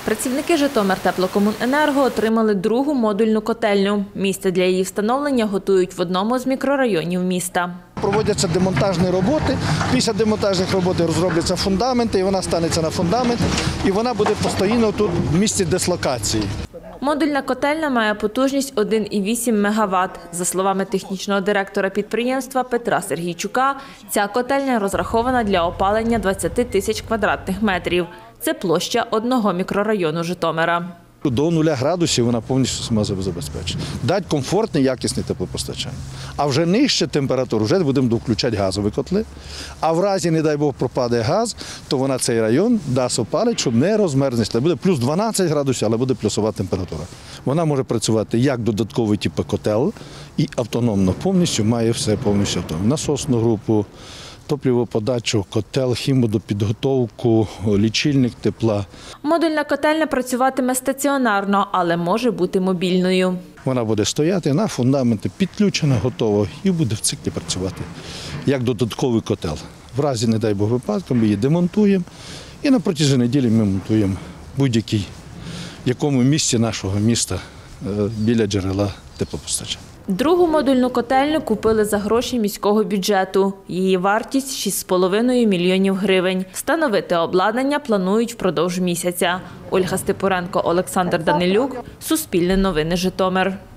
Працівники Житомиртеплокомуненерго отримали другу модульну котельню. Місце для її встановлення готують в одному з мікрорайонів міста. Проводяться демонтажні роботи. Після демонтажних робот розробляться фундаменти, і вона станеться на фундамент, і вона буде постійно тут в місці дислокації. Модульна котельня має потужність 1,8 МВт. За словами технічного директора підприємства Петра Сергійчука, ця котельня розрахована для опалення 20 тисяч квадратних метрів. Це площа одного мікрорайону Житомира. До 0 градусів вона повністю сама забезпечить. Дать комфортне, якісне теплопостачання. А вже нижче температуру, вже будемо включати газові котли. А в разі, не дай Бог, пропаде газ, то вона цей район дасть опалити, щоб не розмерзнеться. Буде плюс 12 градусів, але буде плюсова температура. Вона може працювати як додатковий типу котел і автономно повністю, має все повністю автономно. Насосну групу, топливоподачу, котел, хімодопідготовку, лічильник тепла. Модульна котельня працюватиме стаціонарно, але може бути мобільною. Вона буде стояти на фундаменті, підключена, готова і буде в циклі працювати як додатковий котел. В разі, не дай Бог, випадку ми її демонтуємо і на протязі неділі ми монтуємо будь-який, в якому місці нашого міста біля джерела теплопостачання. Другу модульну котельню купили за гроші міського бюджету. Її вартість – 6,5 мільйонів гривень. Встановити обладнання планують впродовж місяця. Ольга Степуренко, Олександр Данилюк. Суспільне новини, Житомир.